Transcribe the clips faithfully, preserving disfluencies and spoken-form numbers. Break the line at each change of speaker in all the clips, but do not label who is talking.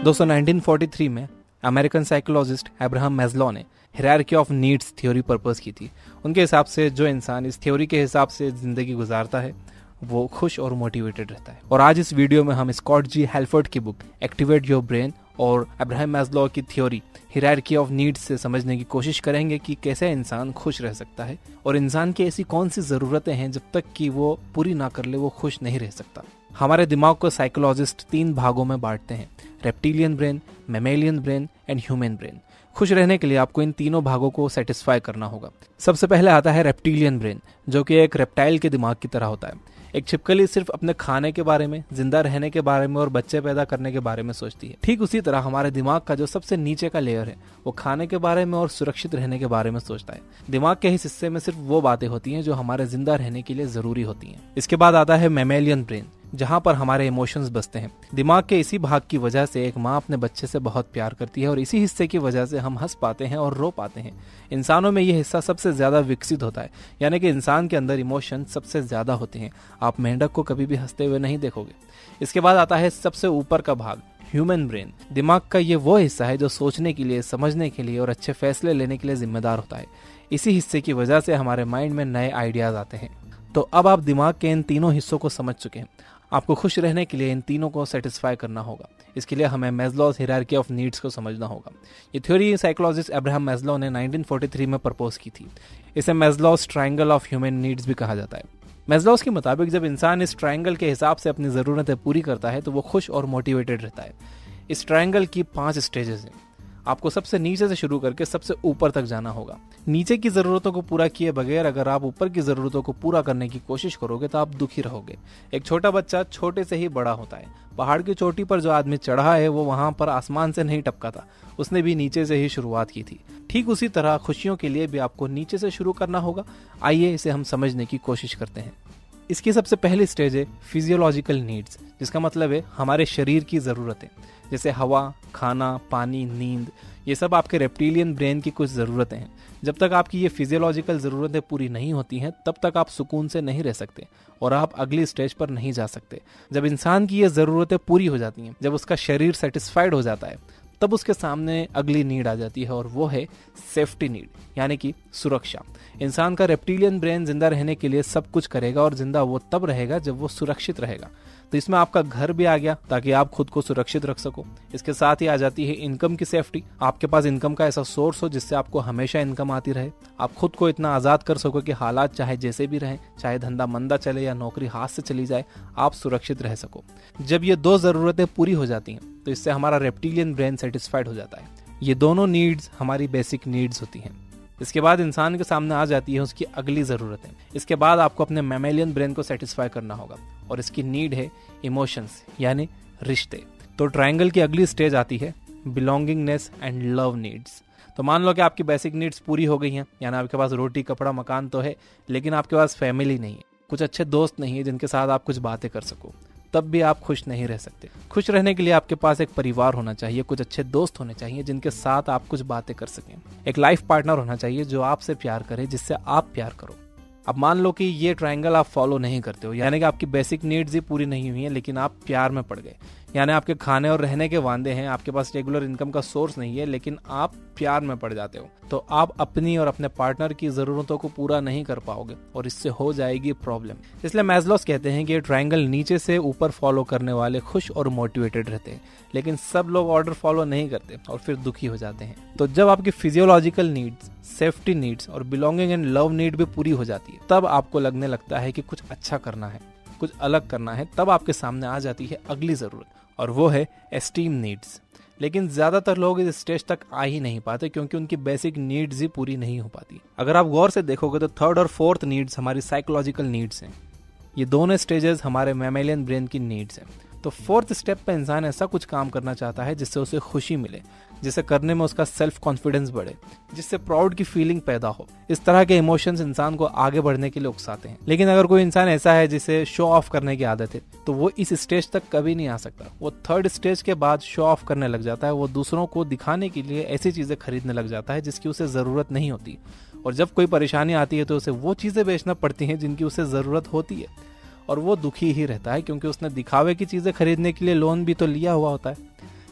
दोस्तों nineteen forty three में American psychologist Abraham Maslow ने hierarchy of needs theory propose की थी। उनके हिसाब से जो इंसान इस थ्योरी के हिसाब से जिंदगी गुजारता है वो खुश और मोटिवेटेड रहता है। और आज इस वीडियो में हम स्कॉट जी हेल्फर्ड की बुक एक्टिवेट योर ब्रेन और अब्राहम मैस्लो की थ्योरी हायरार्की ऑफ नीड्स से समझने की कोशिश करेंगे कि कैसे इंसान खुश रह सकता है और इंसान की ऐसी कौन सी ज़रूरतें हैं जब तक कि वो पूरी ना कर ले वो खुश नहीं रह सकता। हमारे दिमाग को साइकोलॉजिस्ट तीन भागों में बांटते हैं, reptilian brain, mammalian brain and human brain. खुश रहने के लिए आपको इन तीनों भागों को सेटिस्फाई करना होगा। सबसे पहले आता है रेप्टिलियन ब्रेन, जो कि एक रेप्टाइल के दिमाग की तरह होता है। एक छिपकली सिर्फ अपने खाने के बारे में, जिंदा रहने के बारे में और बच्चे पैदा करने के बारे में सोचती है। ठीक उसी तरह हमारे दिमाग का जो सबसे नीचे का लेयर है वो खाने के बारे में और सुरक्षित रहने के बारे में सोचता है। दिमाग के इस हिस्से में सिर्फ वो बातें होती हैं जो हमारे जिंदा रहने के लिए जरूरी होती हैं। इसके बाद आता है मैमेलियन ब्रेन, जहां पर हमारे इमोशंस बसते हैं। दिमाग के इसी भाग की वजह से एक माँ अपने बच्चे से बहुत प्यार करती है और इसी हिस्से की वजह से हम हंस पाते हैं और रो पाते हैं। इंसानों में यह हिस्सा सबसे ज्यादा विकसित होता है, यानी कि इंसान के अंदर इमोशन सबसे ज्यादा होते हैं। आप मेंढक को कभी भी हंसते हुए नहीं देखोगे। इसके बाद आता है सबसे ऊपर का भाग, ह्यूमन ब्रेन। दिमाग का ये वो हिस्सा है जो सोचने के लिए, समझने के लिए और अच्छे फैसले लेने के लिए जिम्मेदार होता है। इसी हिस्से की वजह से हमारे माइंड में नए आइडियाज आते हैं। तो अब आप दिमाग के इन तीनों हिस्सों को समझ चुके हैं। आपको खुश रहने के लिए इन तीनों को सेटिस्फाई करना होगा। इसके लिए हमें मैस्लोज हायरार्की ऑफ नीड्स को समझना होगा। ये थ्योरी साइकोलॉजिस्ट अब्राहम मैस्लो ने नाइनटीन फोर्टी थ्री में प्रपोज की थी। इसे Maslow's triangle of human needs भी कहा जाता है। मैस्लोज के मुताबिक जब इंसान इस ट्रायंगल के हिसाब से अपनी ज़रूरतें पूरी करता है तो वो खुश और मोटिवेटेड रहता है। इस ट्रायंगल की पांच स्टेजेस हैं। आपको सबसे नीचे से शुरू करके सबसे ऊपर तक जाना होगा। नीचे की ज़रूरतों को पूरा किए बगैर अगर आप ऊपर की ज़रूरतों को पूरा करने की कोशिश करोगे तो आप दुखी रहोगे। एक छोटा बच्चा छोटे से ही बड़ा होता है। पहाड़ की चोटी पर जो आदमी चढ़ा है वो वहाँ पर आसमान से नहीं टपका था, उसने भी नीचे से ही शुरुआत की थी। ठीक उसी तरह खुशियों के लिए भी आपको नीचे से शुरू करना होगा। आइए इसे हम समझने की कोशिश करते हैं। इसकी सबसे पहली स्टेज है फिजियोलॉजिकल नीड्स, जिसका मतलब है हमारे शरीर की ज़रूरतें, जैसे हवा, खाना, पानी, नींद। ये सब आपके रेप्टिलियन ब्रेन की कुछ ज़रूरतें हैं। जब तक आपकी ये फिजियोलॉजिकल ज़रूरतें पूरी नहीं होती हैं तब तक आप सुकून से नहीं रह सकते और आप अगली स्टेज पर नहीं जा सकते। जब इंसान की ये ज़रूरतें पूरी हो जाती हैं, जब उसका शरीर सेटिस्फाइड हो जाता है, तब उसके सामने अगली नीड आ जाती है और वो है सेफ्टी नीड, यानी कि सुरक्षा। इंसान का रेप्टिलियन ब्रेन जिंदा रहने के लिए सब कुछ करेगा और जिंदा वो तब रहेगा जब वो सुरक्षित रहेगा। तो इसमें आपका घर भी आ गया ताकि आप खुद को सुरक्षित रख सको। इसके साथ ही आ जाती है इनकम की सेफ्टी। आपके पास इनकम का ऐसा सोर्स हो जिससे आपको हमेशा इनकम आती रहे। आप खुद को इतना आज़ाद कर सको कि हालात चाहे जैसे भी रहें, चाहे धंधा मंदा चले या नौकरी हाथ से चली जाए, आप सुरक्षित रह सको। जब ये दो ज़रूरतें पूरी हो जाती हैं तो इससे हमारा रेप्टिलियन ब्रेन सेटिस्फाइड हो जाता है। ये दोनों नीड्स हमारी बेसिक नीड्स होती हैं। इसके बाद इंसान के सामने आ जाती है उसकी अगली ज़रूरतें। इसके बाद आपको अपने मैमेलियन ब्रेन को सेटिस्फाई करना होगा और इसकी नीड है इमोशंस, यानी रिश्ते। तो ट्रायंगल की अगली स्टेज आती है बिलोंगिंगनेस एंड लव नीड्स। तो मान लो कि आपकी बेसिक नीड्स पूरी हो गई हैं, यानी आपके पास रोटी, कपड़ा, मकान तो है, लेकिन आपके पास फैमिली नहीं है, कुछ अच्छे दोस्त नहीं है जिनके साथ आप कुछ बातें कर सको, तब भी आप खुश नहीं रह सकते। खुश रहने के लिए आपके पास एक परिवार होना चाहिए, कुछ अच्छे दोस्त होने चाहिए जिनके साथ आप कुछ बातें कर सकें। एक लाइफ पार्टनर होना चाहिए जो आपसे प्यार करे, जिससे आप प्यार करो। अब मान लो कि ये ट्रायंगल आप फॉलो नहीं करते हो, यानी कि आपकी बेसिक नीड्स ही पूरी नहीं हुई हैं लेकिन आप प्यार में पड़ गए, यानी आपके खाने और रहने के वांदे हैं, आपके पास रेगुलर इनकम का सोर्स नहीं है लेकिन आप प्यार में पड़ जाते हो, तो आप अपनी और अपने पार्टनर की ज़रूरतों को पूरा नहीं कर पाओगे और इससे हो जाएगी प्रॉब्लम। इसलिए मैस्लोस कहते हैं कि ये ट्रायंगल नीचे से ऊपर फॉलो करने वाले खुश और मोटिवेटेड रहते हैं, लेकिन सब लोग ऑर्डर फॉलो नहीं करते और फिर दुखी हो जाते हैं। तो जब आपकी फिजियोलॉजिकल नीड्स, सेफ्टी नीड्स और बिलोंगिंग एंड लव नीड भी पूरी हो जाती है, तब आपको लगने लगता है कि कुछ अच्छा करना है, कुछ अलग करना है। तब आपके सामने आ जाती है अगली ज़रूरत और वो है एस्टीम नीड्स। लेकिन ज़्यादातर लोग इस स्टेज तक आ ही नहीं पाते क्योंकि उनकी बेसिक नीड्स ही पूरी नहीं हो पाती। अगर आप गौर से देखोगे तो थर्ड और फोर्थ नीड्स हमारी साइकोलॉजिकल नीड्स हैं। ये दोनों स्टेजेस हमारे मैमेलियन ब्रेन की नीड्स हैं। तो फोर्थ स्टेप पे इंसान ऐसा कुछ काम करना चाहता है जिससे उसे खुशी मिले, जिसे करने में उसका सेल्फ कॉन्फिडेंस बढ़े, जिससे प्राउड की फीलिंग पैदा हो। इस तरह के इमोशंस इंसान को आगे बढ़ने के लिए उकसाते हैं। लेकिन अगर कोई इंसान ऐसा है जिसे शो ऑफ करने की आदत है तो वो इस स्टेज तक कभी नहीं आ सकता। वो थर्ड स्टेज के बाद शो ऑफ करने लग जाता है। वो दूसरों को दिखाने के लिए ऐसी चीजें खरीदने लग जाता है जिसकी उसे जरूरत नहीं होती, और जब कोई परेशानी आती है तो उसे वो चीजें बेचना पड़ती हैं जिनकी उसे जरूरत होती है, और वो दुखी ही रहता है क्योंकि उसने दिखावे की चीजें खरीदने के लिए लोन भी तो लिया हुआ होता है।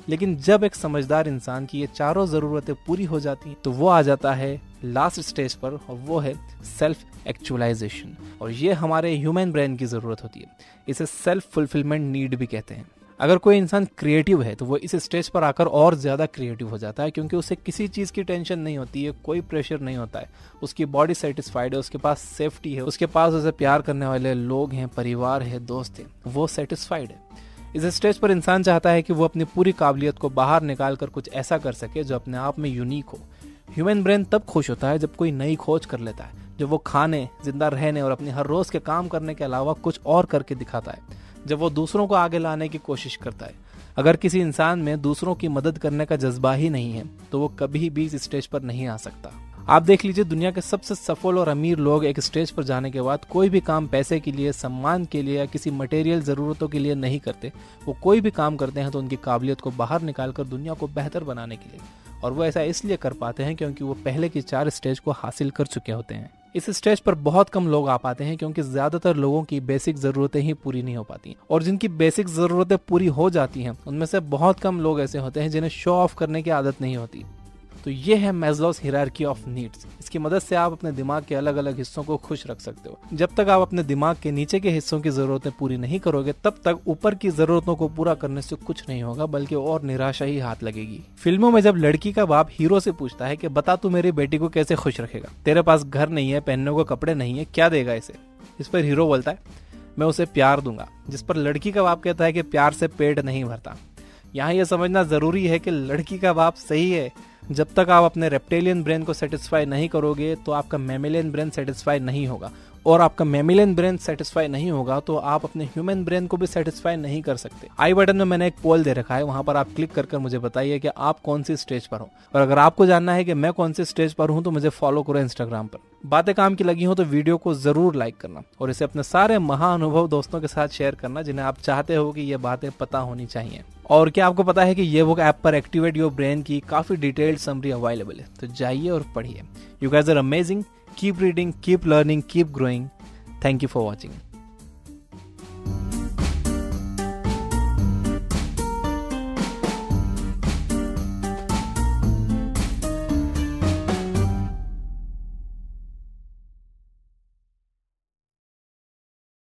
लेकिन जब एक समझदार इंसान की ये चारों ज़रूरतें पूरी हो जाती हैं तो वो आ जाता है लास्ट स्टेज पर, और वो है सेल्फ एक्चुअलाइजेशन। और ये हमारे ह्यूमन ब्रेन की ज़रूरत होती है। इसे सेल्फ फुलफिलमेंट नीड भी कहते हैं। अगर कोई इंसान क्रिएटिव है तो वो इस स्टेज पर आकर और ज़्यादा क्रिएटिव हो जाता है, क्योंकि उसे किसी चीज़ की टेंशन नहीं होती है, कोई प्रेशर नहीं होता है, उसकी बॉडी सेटिस्फाइड है, उसके पास सेफ्टी है, उसके पास उसे प्यार करने वाले लोग हैं, परिवार है, दोस्त हैं, वो सेटिस्फाइड है। इस स्टेज पर इंसान चाहता है कि वो अपनी पूरी काबिलियत को बाहर निकाल कर कुछ ऐसा कर सके जो अपने आप में यूनिक हो। ह्यूमन ब्रेन तब खुश होता है जब कोई नई खोज कर लेता है, जब वो खाने, जिंदा रहने और अपनी हर रोज़ के काम करने के अलावा कुछ और करके दिखाता है, जब वो दूसरों को आगे लाने की कोशिश करता है। अगर किसी इंसान में दूसरों की मदद करने का जज्बा ही नहीं है तो वो कभी भी इस स्टेज पर नहीं आ सकता। आप देख लीजिए, दुनिया के सबसे सफल और अमीर लोग एक स्टेज पर जाने के बाद कोई भी काम पैसे के लिए, सम्मान के लिए या किसी मटेरियल ज़रूरतों के लिए नहीं करते। वो कोई भी काम करते हैं तो उनकी काबिलियत को बाहर निकालकर दुनिया को बेहतर बनाने के लिए, और वो ऐसा इसलिए कर पाते हैं क्योंकि वो पहले की चार स्टेज को हासिल कर चुके होते हैं। इस स्टेज पर बहुत कम लोग आ पाते हैं क्योंकि ज़्यादातर लोगों की बेसिक ज़रूरतें ही पूरी नहीं हो पाती, और जिनकी बेसिक ज़रूरतें पूरी हो जाती हैं उनमें से बहुत कम लोग ऐसे होते हैं जिन्हें शो ऑफ करने की आदत नहीं होती। तो ये है मैस्लोस हायरार्की ऑफ नीड्स। इसकी मदद से आप अपने दिमाग के अलग अलग हिस्सों को खुश रख सकते हो। जब तक आप अपने दिमाग के नीचे के हिस्सों की ज़रूरतें पूरी नहीं करोगे तब तक ऊपर की ज़रूरतों को पूरा करने से कुछ नहीं होगा, बल्कि और निराशा ही हाथ लगेगी। फिल्मों में जब लड़की का बाप हीरो से पूछता है कि बता तू मेरी बेटी को कैसे खुश रखेगा, तेरे पास घर नहीं है, पहनने को कपड़े नहीं है, क्या देगा इसे? इस पर हीरो बोलता है मैं उसे प्यार दूंगा, जिस पर लड़की का बाप कहता है कि प्यार से पेट नहीं भरता। यहाँ यह समझना ज़रूरी है कि लड़की का बाप सही है। जब तक आप अपने रेप्टेलियन ब्रेन को सेटिस्फाई नहीं करोगे तो आपका मैमिलियन ब्रेन सेटिस्फाई नहीं होगा, और आपका मैमिलियन ब्रेन सेटिस्फाई नहीं होगा तो आप अपने ह्यूमन ब्रेन को भी सेटिस्फाई नहीं कर सकते। आई बटन में मैंने एक पोल दे रखा है, वहां पर आप क्लिक कर कर मुझे बताइए कि आप कौन सी स्टेज पर हो, और अगर आपको जानना है कि मैं कौन सी स्टेज पर हूं तो मुझे फॉलो करो इंस्टाग्राम पर। बातें काम की लगी हो तो वीडियो को जरूर लाइक करना, और इसे अपने सारे महाअनुभव दोस्तों के साथ शेयर करना जिन्हें आप चाहते हो कि ये बातें पता होनी चाहिए। और क्या आपको पता है कि ये बुक ऐप पर एक्टिवेट योर ब्रेन की काफी डिटेल्ड समरी अवेलेबल है, तो जाइए और पढ़िए। You guys are amazing, keep reading, keep learning, keep growing. Thank you for watching.